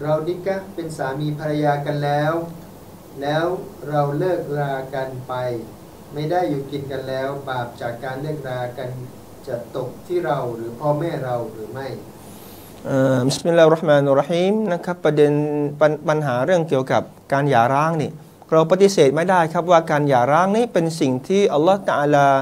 เรานิกะห์เป็นสามีภรรยากันแล้วเราเลิกรากันไปไม่ได้อยู่กินกันแล้วบาปจากการเลิกรากันจะตกที่เราหรือพ่อแม่เราหรือไม่บิสมิลลาฮิรเราะห์มานิรเราะฮีมนะครับประเด็นปัญหาเรื่องเกี่ยวกับการหย่าร้างนี่เราปฏิเสธไม่ได้ครับว่าการหย่าร้างนี้เป็นสิ่งที่อัลลอฮฺตะอาลา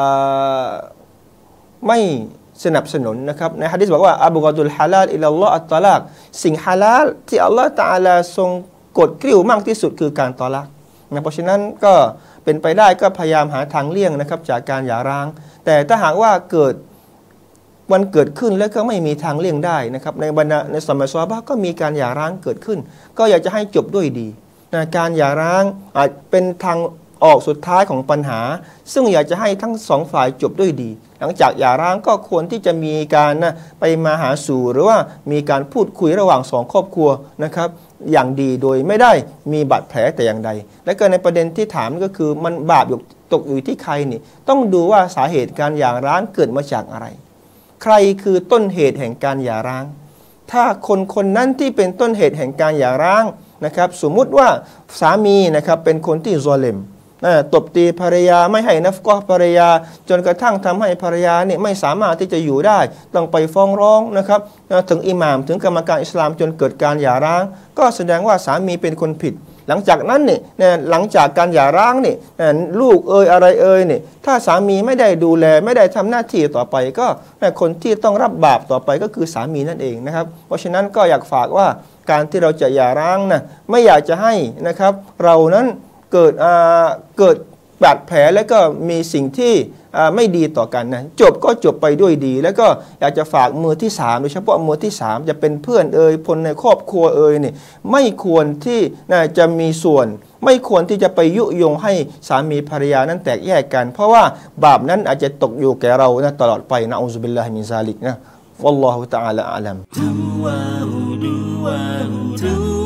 ไม่สนับสนุนนะครับในหะดีษบอกว่าอับกอดุลฮาลาลอิลลัลลอฮฺอัตตอลากสิ่งฮาลาลที่อัลลอฮฺตะอาลาทรงกดกริ้วมากที่สุดคือการตอลักนะเพราะฉะนั้นก็เป็นไปได้ก็พยายามหาทางเลี่ยงนะครับจากการหย่าร้างแต่ถ้าหากว่าเกิดขึ้นแล้วก็ไม่มีทางเลี่ยงได้นะครับในบรรดาในสมัยซอฮาบะห์ก็มีการหย่าร้างเกิดขึ้นก็อยากจะให้จบด้วยดีนะการหย่าร้างอาจเป็นทางออกสุดท้ายของปัญหาซึ่งอยากจะให้ทั้งสองฝ่ายจบด้วยดีหลังจากหย่าร้างก็ควรที่จะมีการไปมาหาสู่หรือว่ามีการพูดคุยระหว่างสองครอบครัวนะครับอย่างดีโดยไม่ได้มีบาดแผลแต่อย่างใดและก็ในประเด็นที่ถามก็คือมันบาปตกอยู่ที่ใครนี่ต้องดูว่าสาเหตุการหย่าร้างเกิดมาจากอะไรใครคือต้นเหตุแห่งการหย่าร้างถ้าคนนั้นที่เป็นต้นเหตุแห่งการหย่าร้างนะครับสมมุติว่าสามีนะครับเป็นคนที่ซอลิมตบตีภรรยาไม่ให้นัฟกะห์ภรรยาจนกระทั่งทำให้ภรรยาเนี่ยไม่สามารถที่จะอยู่ได้ต้องไปฟ้องร้องนะครับถึงอิหม่ามถึงกรรมการอิสลามจนเกิดการหย่าร้างก็แสดงว่าสามีเป็นคนผิดหลังจากนั้นเนี่ยหลังจากการหย่าร้างเนี่ยลูกอะไรเนี่ยถ้าสามีไม่ได้ดูแลไม่ได้ทำหน้าที่ต่อไปก็คนที่ต้องรับบาปต่อไปก็คือสามีนั่นเองนะครับเพราะฉะนั้นก็อยากฝากว่าการที่เราจะหย่าร้างนะไม่อยากจะให้นะครับเรานั้นเกิดบาดแผลแล้วก็มีสิ่งที่ไม่ดีต่อกันนะจบก็จบไปด้วยดีแล้วก็อยากจะฝากมือที่3โดยเฉพาะมือที่3จะเป็นเพื่อนคนในครอบครัวนี่ไม่ควรที่จะมีส่วนไม่ควรที่จะไปยุยงให้สามีภรรยานั้นแตกแยกกันเพราะว่าบาปนั้นอาจจะตกอยู่แก่เรานะตลอดไปนะอูซุบิลลาฮิมินซาลิกนะวัลลอฮุตะอาลาอะลัม